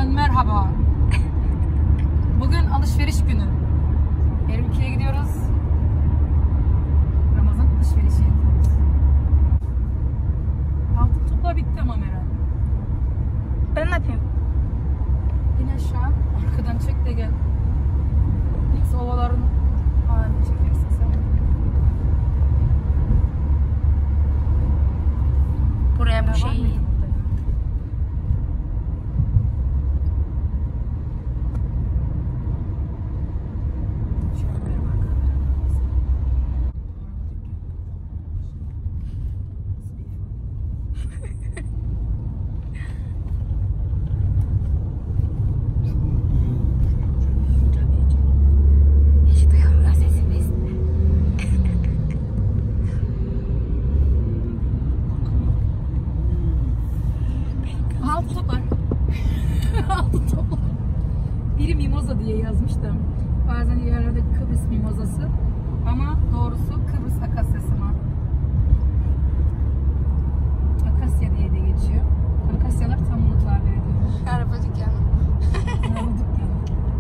gününden merhaba. Bugün alışveriş günü. Erülkü'ye gidiyoruz. Ramazan alışverişi yapıyoruz. Altın toplar bitti ama Meral. Ben ne yapayım? İn aşağı. Arkadan çek de gel. İlk ovaların halini çekersin sen. Buraya bu şey... Biri mimoza diye yazmıştım. Bazen yerlerde Kıbrıs mimozası. Ama doğrusu Kıbrıs akasyası mı? Akasya diye de geçiyor. Akasyalar tam umutlar veriyor. Araba dükkanı. Araba dükkanı.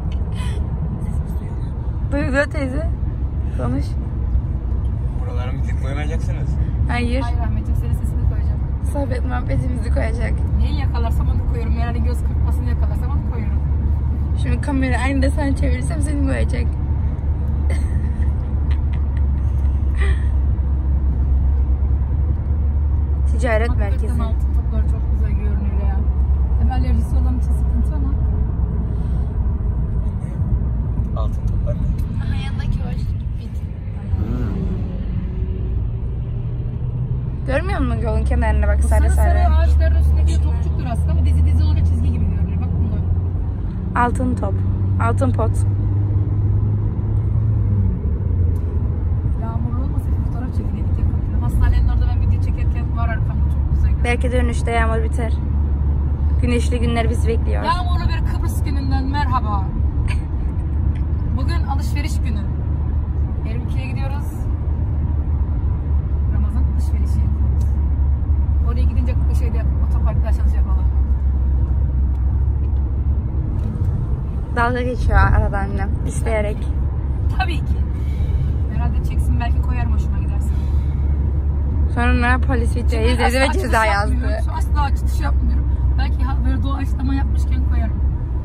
Duygu teyze. Konuş. Buralara müzik koymayacaksınız. Hayır. Hayır Ahmet'im senin sesini koyacağım. Sohbet muhabbetimizi koyacak. Neyi yakalarsam onu koyuyorum. Herhalde göz kırpmasını yakalarsam onu koyuyorum. Şimdi kamerayı aynı da sen çevirirsem seni koyacak. Ticaret merkezi. Hakikaten altın topları çok güzel görünüyor ya. Tabii alerjisi olan için sıkıntı ama. Altın toplar ne? Aha yanındaki hoş. Görmüyor musun yolun kenarına bak sarı sarı. Ağaçların üstündeki topçuktur aslında ama dizi dizi olunca çizgi gibi görünüyor. Bak bunlar. Altın top. Altın pot. Yağmurlu olmasa fotoğraf çekiledik yakın. Hastanenin orada ben video çekerken var arkamda çok güzel görünüyor. Belki dönüşte yağmur biter. Güneşli günler bizi bekliyor. Yağmurlu bir Kıbrıs gününden merhaba. Bugün alışveriş günü. Erülkü'ye gidiyoruz. Ramazan alışverişi yapıyoruz. Oraya gidince otoparkta açılış yapalım. Dalga geçiyor aradan annem. İsteyerek. Tabii ki. Herhalde çeksin belki koyarım hoşuma gidersin. Sonra polis videoyu izledi ve ceza yazdı. Asla açılış yapmıyorum. Belki böyle doğaçlama yapmışken koyarım.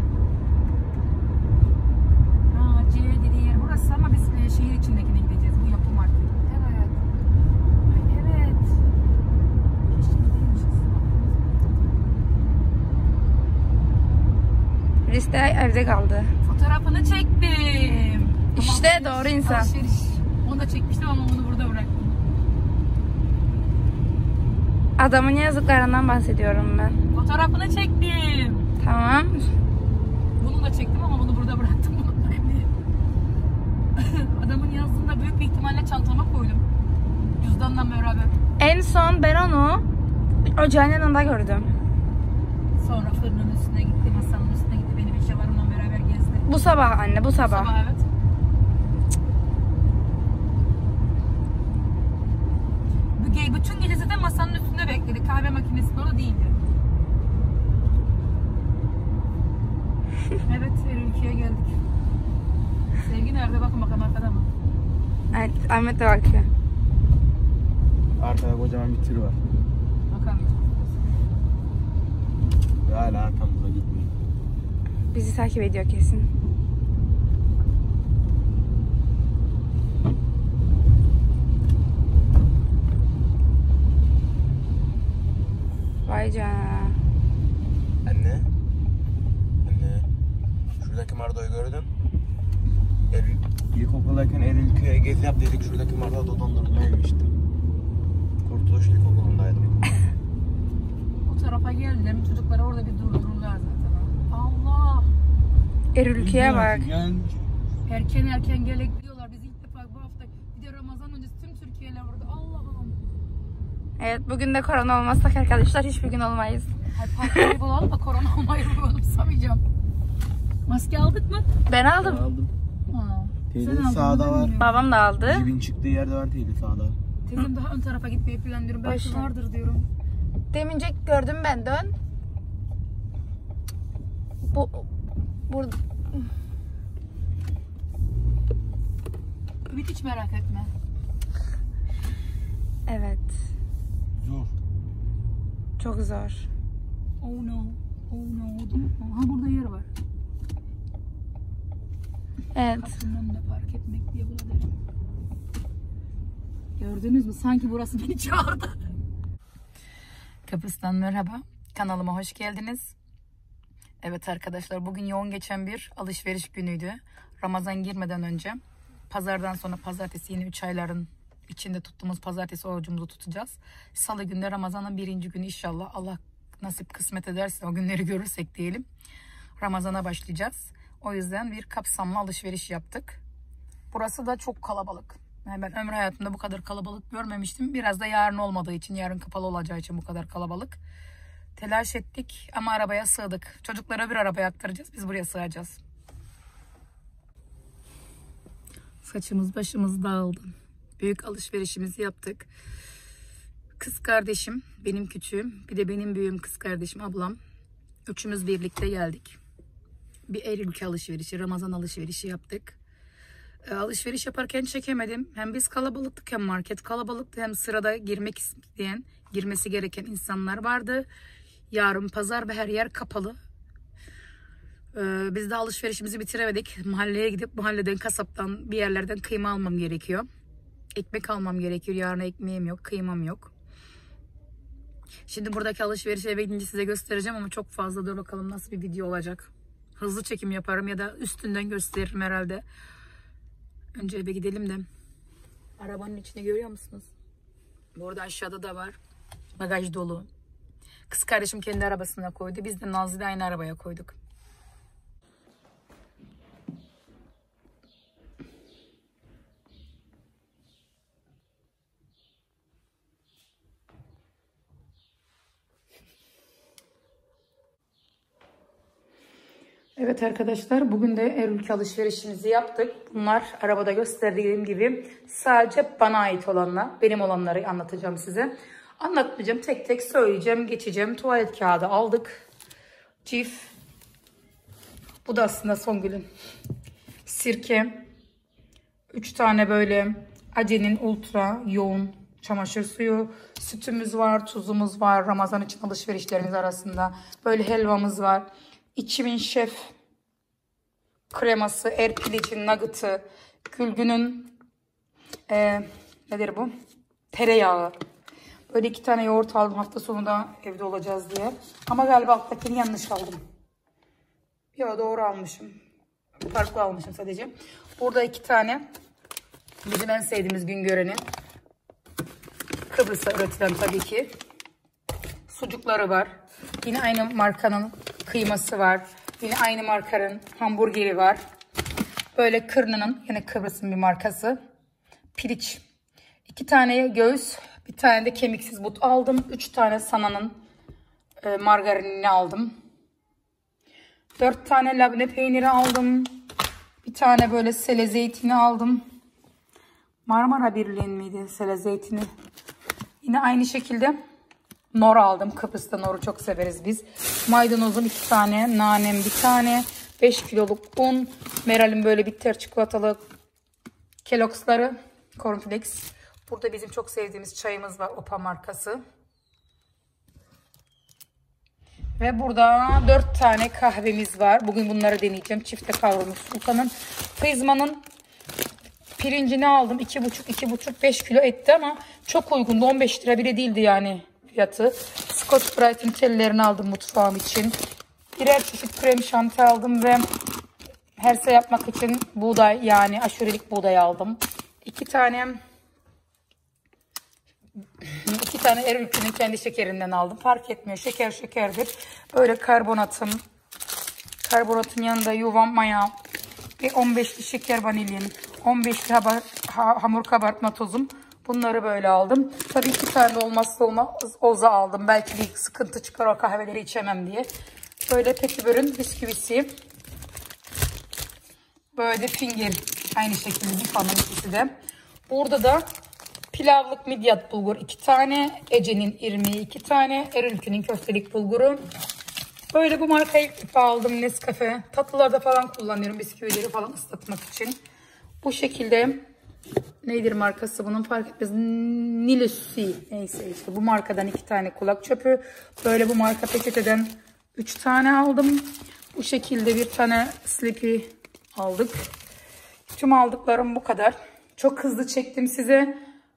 C dediği yer burası ama biz şehir içindekine gideceğiz. Bu yapı marketi. Evet. Ay, evet. Birisi de evde kaldı. Fotoğrafını çektim. İşte Tamam, doğru insan. Alışveriş. Onu da çekmiştim ama onu burada bıraktım. Adamın yazdıklarından bahsediyorum ben. Fotoğrafını çektim. Tamam. Bunu da çektim ama bunu burada bıraktım. Adamın yazdığında büyük bir ihtimalle çantama koydum. Cüzdanla beraber. En son ben onu ocağın yanında gördüm. Sonra fırının üstüne gitti, masanın üstüne gitti. Benim eşyalarımla beraber gezdi. Bu sabah anne, bu sabah. Sabah evet. Bütün gece de masanın üstünde bekledi. Kahve makinesi orada değildi. Evet, Erülkü'ye geldik. Sevgi nerede? Bakın bakalım arkada mı? Evet, Ahmet de bakıyor. Arkada kocaman bir tır var. Bakamayacağım. Ve hala arkamıza gitmiyor. Bizi takip ediyor kesin. Vay canına. Anne. Anne. Şuradaki Mardo'yu gördün. İlkokuldayken Erülkü'ye gezi yap dedik. Şuradaki Mardo dondurma yemiştim. Kurtuluş İlkokulu'ndaydım. Bu tarafa geldim. Çocukları orada bir durdururlar zaten. Allah! Erülkü'ye bak. Erken gelek diyorlar. Biz ilk defa bu hafta bir de Ramazan öncesi tüm Türkiye'yle burada. Allah'ım. Evet, bugün de korona olmazsak arkadaşlar hiçbir gün olmayız. Ay parkayı bulalım da korona olmayı unutsamayacağım. Maske aldık mı? Ben aldım. Aldım. Ha. Teyze Sen aldın, sağda ben var. bilmiyorum. Babam da aldı. Cibin çıktığı yerde var teyze sağda. Teyzem daha ön tarafa gitmeyi planlıyorum. Belki Boş ver. vardır diyorum. Demince gördüm ben dön. Burada Ümit hiç merak etme. evet. Zor. Çok zor. Oh no. Oh no. Ha burada yer var. Evet. Kapının önünde park etmek diye buna derim. Gördünüz mü? Sanki burası beni çağırdı. Kıbrıs'tan merhaba. Kanalıma hoş geldiniz. Evet arkadaşlar, bugün yoğun geçen bir alışveriş günüydü. Ramazan girmeden önce. Pazardan sonra pazartesi, yine 3 ayların içinde tuttuğumuz pazartesi orucumuzu tutacağız. Salı günde Ramazan'ın 1. günü inşallah. Allah nasip kısmet ederse o günleri görürsek diyelim. Ramazan'a başlayacağız. O yüzden bir kapsamlı alışveriş yaptık. Burası da çok kalabalık. Yani ben ömrü hayatımda bu kadar kalabalık görmemiştim. Biraz da yarın olmadığı için, yarın kapalı olacağı için bu kadar kalabalık. Telaş ettik ama arabaya sığdık. Çocuklara bir arabaya aktaracağız. Biz buraya sığacağız. Saçımız başımız dağıldı. Büyük alışverişimizi yaptık. Kız kardeşim, benim küçüğüm, bir de benim büyüğüm kız kardeşim, ablam. Üçümüz birlikte geldik. Bir Eylül alışverişi, Ramazan alışverişi yaptık. Alışveriş yaparken çekemedim. Hem biz kalabalıktık, hem market kalabalıktı, hem sırada girmek isteyen, girmesi gereken insanlar vardı. Yarın pazar ve her yer kapalı. Biz de alışverişimizi bitiremedik. Mahalleye gidip mahalleden, kasaptan, bir yerlerden kıyma almam gerekiyor. Ekmek almam gerekiyor. Yarın ekmeğim yok, kıymam yok. Şimdi buradaki alışverişe eve gidince size göstereceğim ama çok fazla, dur bakalım nasıl bir video olacak. Hızlı çekim yaparım ya da üstünden gösteririm herhalde. Önce eve gidelim de. Arabanın içini görüyor musunuz? Bu arada aşağıda da var. Bagaj dolu. Kız kardeşim kendi arabasına koydu. Biz de Nazlı'yla aynı arabaya koyduk. Evet arkadaşlar, bugün de Eylül alışverişimizi yaptık. Bunlar arabada gösterdiğim gibi sadece bana ait olanlar. Benim olanları anlatacağım size. Anlatmayacağım, tek tek söyleyeceğim, geçeceğim. Tuvalet kağıdı aldık. Cif. Bu da aslında Songül'ün. Sirke. 3 tane böyle Ace'nin ultra yoğun çamaşır suyu. Sütümüz var, tuzumuz var. Ramazan için alışverişlerimiz arasında. Böyle helvamız var. 2000 şef kreması, Erpiliç'in nugget'ı, Gülgün'ün nedir bu? Tereyağı. Böyle 2 tane yoğurt aldım, hafta sonunda evde olacağız diye. Ama galiba alttakini yanlış aldım. Ya doğru almışım. Farklı almışım sadece. Burada 2 tane bizim en sevdiğimiz Güngören'in, Kıbrıs'ta üretilen tabii ki, sucukları var. Yine aynı markanın kıyması var. Yine aynı markanın hamburgeri var. Böyle Kırnı'nın, yine Kıbrıs'ın bir markası, piliç. 2 tane göğüs, bir tane de kemiksiz but aldım. 3 tane Sana'nın margarinini aldım. 4 tane labne peyniri aldım. Bir tane böyle sele zeytini aldım. Marmara Birliği'nin miydi sele zeytini? Yine aynı şekilde nor aldım. Kıbrıs'ta noru çok severiz biz. Maydanozum 2 tane, nanem 1 tane, 5 kiloluk un, Meral'in böyle bitter çikolatalı Kellogg'sları, cornflakes. Burada bizim çok sevdiğimiz çayımız var, Opa markası. Ve burada 4 tane kahvemiz var. Bugün bunları deneyeceğim. Çifte kavrulmuş Sultan'ın. Prizma'nın pirincini aldım. 2,5 5 kilo etti ama çok uygundu. 15 lira bile değildi yani fiyatı. Scotch Brite'in tellerini aldım mutfağım için. Birer çeşit krem şanti aldım ve herse yapmak için buğday, yani aşurelik buğday aldım. 2 tane Erülkü'nün kendi şekerinden aldım. Fark etmiyor. Şeker şekerdir. Böyle karbonatın yanında yuvam maya ve 15'li şeker vanilin, 15'li hamur kabartma tozum. Bunları böyle aldım. Tabii 2 tane olmazsa olmaz oza aldım. Belki bir sıkıntı çıkar, o kahveleri içemem diye. Böyle Petibör'ün bisküvisi. Böyle finger. Aynı şekilde bir fanın ikisi de. Burada da pilavlık midyat bulgur 2 tane. Ece'nin irmiği 2 tane. Erülkü'nün köftelik bulguru. Böyle bu markayı ilk defa aldım, Nescafe. Tatlılarda falan kullanıyorum, bisküvileri falan ıslatmak için. Bu şekilde, nedir markası bunun fark etmez. Nilusi. Neyse işte bu markadan 2 tane kulak çöpü. Böyle bu marka peçeteden 3 tane aldım. Bu şekilde bir tane Sleepy aldık. Tüm aldıklarım bu kadar. Çok hızlı çektim size.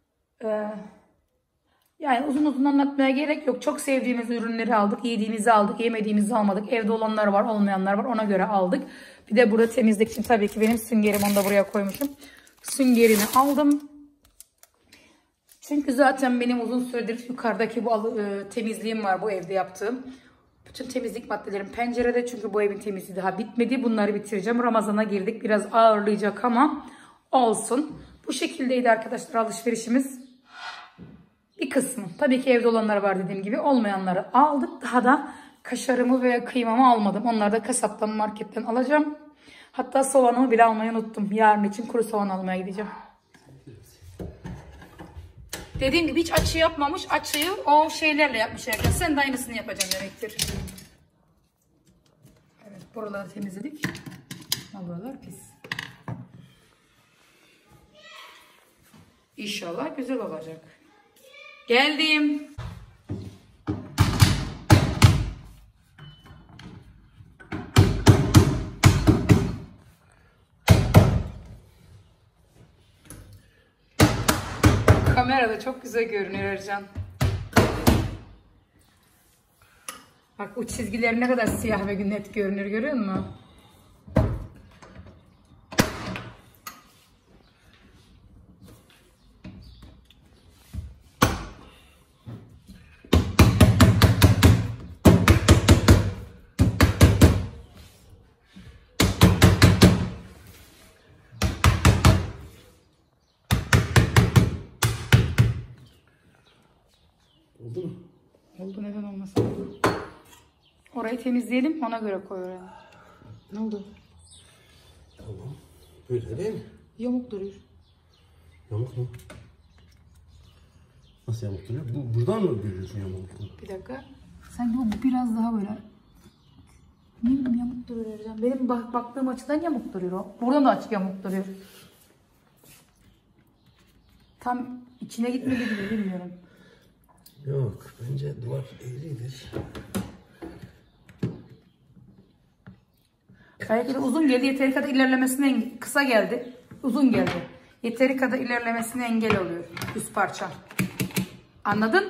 Yani uzun uzun anlatmaya gerek yok. Çok sevdiğimiz ürünleri aldık. Yediğimizi aldık. Yemediğimizi almadık. Evde olanlar var, olmayanlar var. Ona göre aldık. Bir de burada temizlik için tabii ki benim süngerim. Onu da buraya koymuşum. Süngerini aldım. Çünkü zaten benim uzun süredir yukarıdaki bu temizliğim var. Bu evde yaptığım. Bütün temizlik maddelerim pencerede. Çünkü bu evin temizliği daha bitmedi. Bunları bitireceğim. Ramazana girdik. Biraz ağırlayacak ama olsun. Bu şekildeydi arkadaşlar alışverişimiz. Bir kısmı. Tabii ki evde olanlar var dediğim gibi. Olmayanları aldık. Daha da kaşarımı ve kıymamı almadım. Onları da kasaptan, marketten alacağım. Hatta soğanımı bile almayı unuttum. Yarın için kuru soğan almaya gideceğim. Dediğim gibi hiç açı yapmamış. Açıyı o şeylerle yapmış herkes. Sen de aynısını yapacaksın demektir. Evet, buraları temizledik. Ama buralar pis. İnşallah güzel olacak. Geldim. Kamerada çok güzel görünüyor Ercan. Bak bu çizgiler ne kadar siyah ve net görünür, görüyor musun? Oldu mu? Oldu, neden olmasın? Orayı temizleyelim, ona göre koy oraya. Ne oldu? Tamam. Böyle değil mi? Yamuk duruyor. Yamuk mu? Nasıl yamuk duruyor? Buradan mı görüyorsun yamukluğunu? Bir dakika. Sanki bu biraz daha böyle. Ne bileyim yamuk duruyor Ercan. Benim baktığım açıdan yamuk duruyor o. Buradan da açık yamuk duruyor. Tam içine gitmedi gibi, bilmiyorum. Yok. Bence duvar eğridir. Belki de uzun geldi. Yeteri kadar ilerlemesine kısa geldi. Uzun geldi. Yeteri kadar ilerlemesine engel oluyor. Üst parça. Anladın?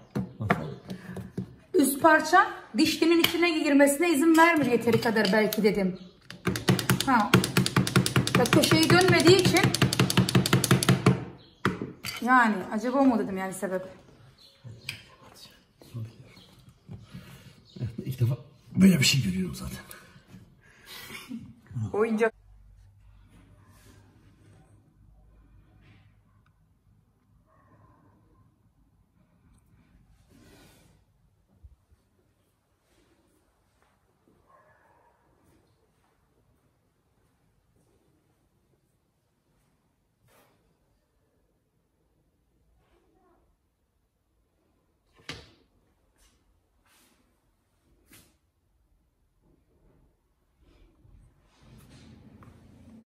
Üst parça dişlinin içine girmesine izin vermiyor yeteri kadar belki dedim. Ha. Bak köşeyi dönmediği için yani acaba o mu dedim yani sebep. İlk defa böyle bir şey görüyorum zaten. Oyuncak.